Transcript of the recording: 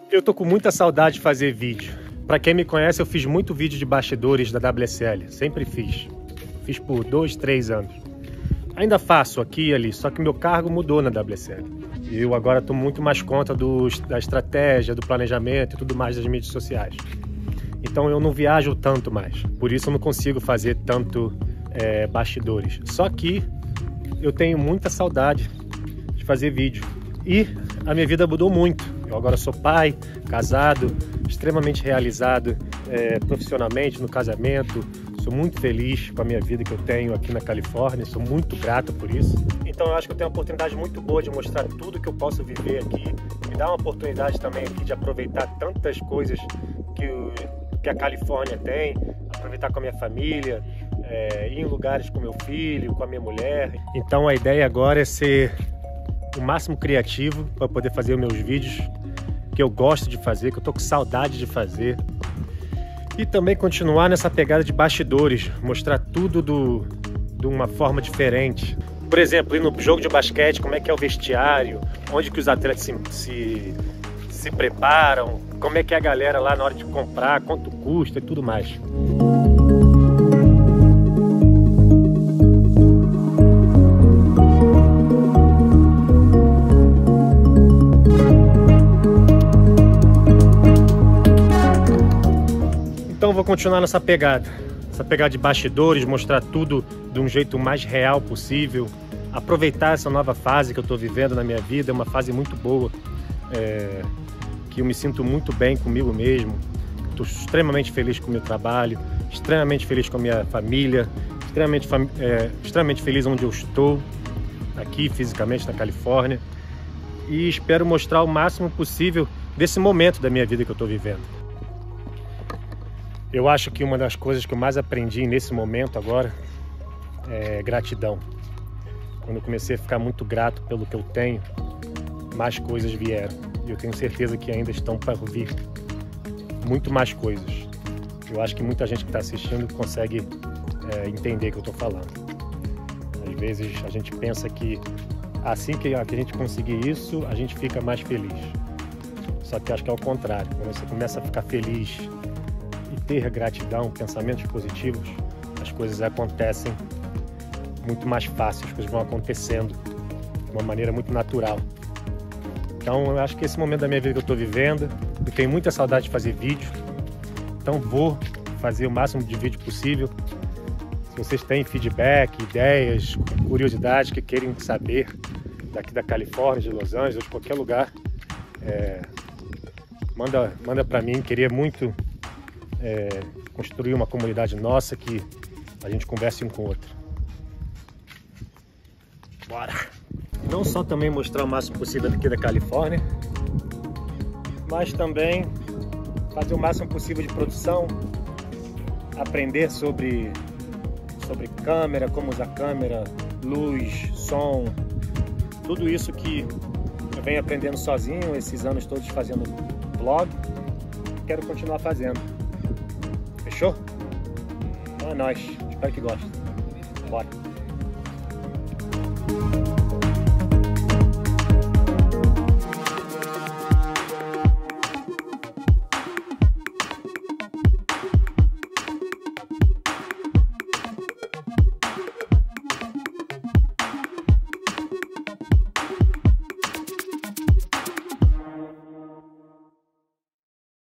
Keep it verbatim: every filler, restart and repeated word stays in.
Eu tô com muita saudade de fazer vídeo. Pra quem me conhece, eu fiz muito vídeo de bastidores da W S L. Sempre fiz. Fiz por dois, três anos. Ainda faço aqui e ali, só que meu cargo mudou na W S L. Eu agora tô muito mais conta do, da estratégia, do planejamento e tudo mais das mídias sociais. Então eu não viajo tanto mais. Por isso eu não consigo fazer tanto é, bastidores. Só que eu tenho muita saudade de fazer vídeo. E a minha vida mudou muito. Eu agora sou pai, casado, extremamente realizado é, profissionalmente no casamento. Sou muito feliz com a minha vida que eu tenho aqui na Califórnia. Sou muito grato por isso. Então eu acho que eu tenho uma oportunidade muito boa de mostrar tudo que eu posso viver aqui. Me dá uma oportunidade também aqui de aproveitar tantas coisas que, o, que a Califórnia tem. Aproveitar com a minha família, é, ir em lugares com meu filho, com a minha mulher. Então a ideia agora é ser o máximo criativo para poder fazer os meus vídeos que eu gosto de fazer, que eu tô com saudade de fazer. E também continuar nessa pegada de bastidores, mostrar tudo do, de uma forma diferente. Por exemplo, ir no jogo de basquete, como é que é o vestiário, onde que os atletas se, se, se preparam, como é que é a galera lá na hora de comprar, quanto custa e tudo mais. Então vou continuar nessa pegada, essa pegada de bastidores, mostrar tudo de um jeito mais real possível, aproveitar essa nova fase que eu estou vivendo na minha vida, é uma fase muito boa, é, que eu me sinto muito bem comigo mesmo, estou extremamente feliz com o meu trabalho, extremamente feliz com a minha família, extremamente, é, extremamente feliz onde eu estou, aqui fisicamente na Califórnia, e espero mostrar o máximo possível desse momento da minha vida que eu estou vivendo. Eu acho que uma das coisas que eu mais aprendi nesse momento agora é gratidão. Quando eu comecei a ficar muito grato pelo que eu tenho, mais coisas vieram. E eu tenho certeza que ainda estão para vir muito mais coisas. Eu acho que muita gente que está assistindo consegue é, entender o que eu estou falando. Às vezes a gente pensa que assim que a gente conseguir isso, a gente fica mais feliz. Só que eu acho que é o contrário. Quando você começa a ficar feliz e ter gratidão, pensamentos positivos, as coisas acontecem muito mais fácil, as coisas vão acontecendo de uma maneira muito natural. Então eu acho que esse momento da minha vida que eu estou vivendo, eu tenho muita saudade de fazer vídeo, então vou fazer o máximo de vídeo possível. Se vocês têm feedback, ideias, curiosidades que querem saber daqui da Califórnia, de Los Angeles, de qualquer lugar, é, manda, manda para mim. Queria muito É, construir uma comunidade nossa que a gente converse um com o outro. Bora! Não só também mostrar o máximo possível aqui da Califórnia, mas também fazer o máximo possível de produção, aprender sobre, sobre câmera, como usar câmera, luz, som, tudo isso que eu venho aprendendo sozinho esses anos todos fazendo vlog, quero continuar fazendo. Fechou? Então é nóis. Espero que gostem. Bora.